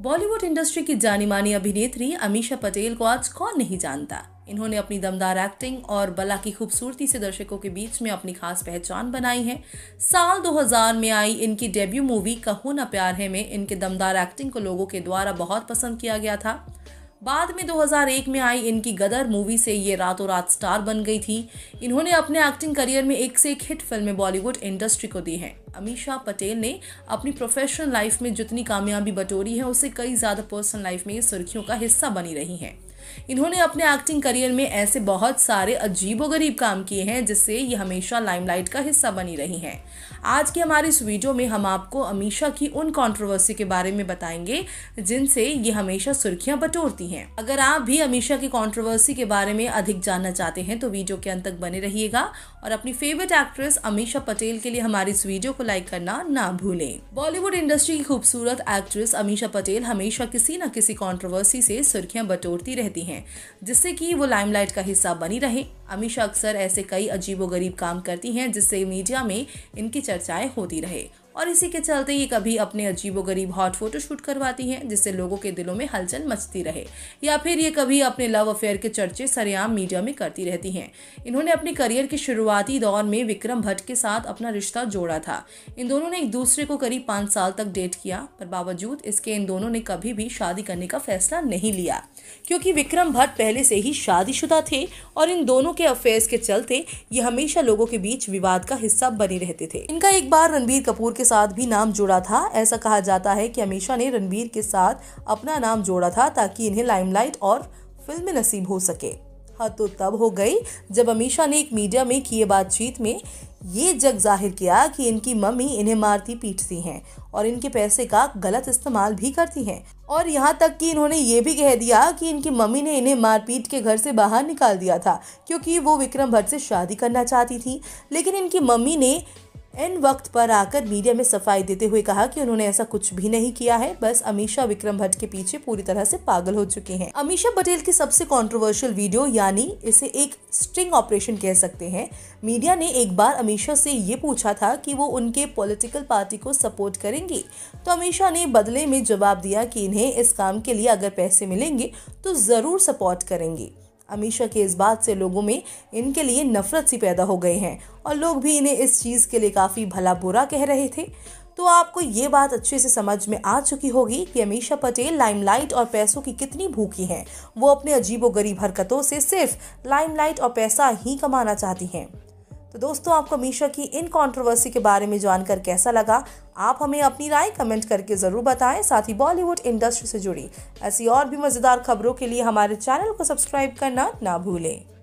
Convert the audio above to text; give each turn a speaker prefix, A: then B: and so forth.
A: Bollywood industry की जानी मानी अभिनेत्री अमीशा पटेल को आज कौन नहीं जानता। इन्होंने अपनी दमदार एक्टिंग और बला की खूबसूरती से दर्शकों के बीच में अपनी खास पहचान बनाई है। साल 2000 में आई इनकी डेब्यू मूवी कहो ना प्यार है में इनके दमदार एक्टिंग को लोगों के द्वारा बहुत पसंद किया गया था। बाद में 2001 में आई इनकी गदर मूवी से ये रातों रात स्टार बन गई थी। इन्होंने अपने एक्टिंग करियर में एक से एक हिट फिल्में बॉलीवुड इंडस्ट्री को दी हैं। अमीशा पटेल ने अपनी प्रोफेशनल लाइफ में जितनी कामयाबी बटोरी है उससे कई ज़्यादा पर्सनल लाइफ में ये सुर्खियों का हिस्सा बनी रही हैं। इन्होंने अपने एक्टिंग करियर में ऐसे बहुत सारे अजीबोगरीब काम किए हैं जिससे ये हमेशा लाइमलाइट का हिस्सा बनी रही हैं। आज की हमारी इस वीडियो में हम आपको अमीशा की उन कंट्रोवर्सी के बारे में बताएंगे जिनसे ये हमेशा सुर्खियां बटोरती हैं। अगर आप भी अमीशा की कंट्रोवर्सी के बारे में अधिक जानना चाहते हैं तो वीडियो के अंत तक बने रहिएगा और अपनी फेवरेट एक्ट्रेस अमीशा पटेल के लिए हमारी इस वीडियो को लाइक करना ना भूलें। बॉलीवुड इंडस्ट्री की खूबसूरत एक्ट्रेस अमीशा पटेल हमेशा किसी न किसी कंट्रोवर्सी से सुर्खियां बटोरती रहती हैं जिससे कि वो लाइमलाइट का हिस्सा बनी रहे। अमीशा अक्सर ऐसे कई अजीबोगरीब काम करती हैं जिससे मीडिया में इनकी चर्चाएं होती रहे और इसी के चलते ये कभी अपने अजीबोगरीब हॉट फोटोशूट करवाती हैं जिससे लोगों के दिलों में हलचल मचती रहे, या फिर ये कभी अपने लव अफेयर के चर्चे सरेआम मीडिया में करती रहती हैं। इन्होंने अपने करियर के शुरुआती दौर में विक्रम भट्ट के साथ अपना रिश्ता जोड़ा था। इन दोनों ने एक दूसरे को करीब 5 साल तक डेट किया, पर बावजूद इसके इन दोनों ने कभी भी शादी करने का फैसला नहीं लिया क्योंकि विक्रम भट्ट पहले से ही शादीशुदा थे और इन दोनों के अफेयर्स के चलते ये हमेशा लोगों के बीच विवाद का हिस्सा बने रहते थे। इनका एक बार रणबीर कपूर के साथ भी नाम जुड़ा था। ऐसा कहा जाता है कि अमीशा ने रणबीर के साथ अपना नाम जोड़ा था ताकि इन्हें लाइमलाइट और फिल्में नसीब हो सके। हाँ, तो तब हो गई जब अमीशा ने एक मीडिया में किए बातचीत में ये जग जाहिर किया कि इनकी मम्मी इन्हें मारती पीटती हैं और इनके पैसे का गलत इस्तेमाल भी करती हैं, और यहाँ तक कि इन्होंने ये भी कह दिया कि इनकी मम्मी ने इन्हें मारपीट के घर से बाहर निकाल दिया था क्योंकि वो विक्रम भट्ट से शादी करना चाहती थी। लेकिन इनकी मम्मी ने इन वक्त पर आकर मीडिया में सफाई देते हुए कहा कि उन्होंने ऐसा कुछ भी नहीं किया है, बस अमीशा विक्रम भट्ट के पीछे पूरी तरह से पागल हो चुके हैं। अमीशा पटेल की सबसे कंट्रोवर्शियल वीडियो, यानी इसे एक स्टिंग ऑपरेशन कह सकते हैं। मीडिया ने एक बार अमीशा से ये पूछा था कि वो उनके पॉलिटिकल पार्टी को सपोर्ट करेंगी, तो अमीशा ने बदले में जवाब दिया कि इन्हें इस काम के लिए अगर पैसे मिलेंगे तो जरूर सपोर्ट करेंगी। अमीशा के इस बात से लोगों में इनके लिए नफरत सी पैदा हो गई हैं और लोग भी इन्हें इस चीज़ के लिए काफ़ी भला बुरा कह रहे थे। तो आपको ये बात अच्छे से समझ में आ चुकी होगी कि अमीशा पटेल लाइमलाइट और पैसों की कितनी भूखी हैं। वो अपने अजीबोगरीब हरकतों से सिर्फ लाइमलाइट और पैसा ही कमाना चाहती हैं। तो दोस्तों, आपको अमीशा की इन कंट्रोवर्सी के बारे में जानकर कैसा लगा? आप हमें अपनी राय कमेंट करके ज़रूर बताएं। साथ ही बॉलीवुड इंडस्ट्री से जुड़ी ऐसी और भी मज़ेदार खबरों के लिए हमारे चैनल को सब्सक्राइब करना ना भूलें।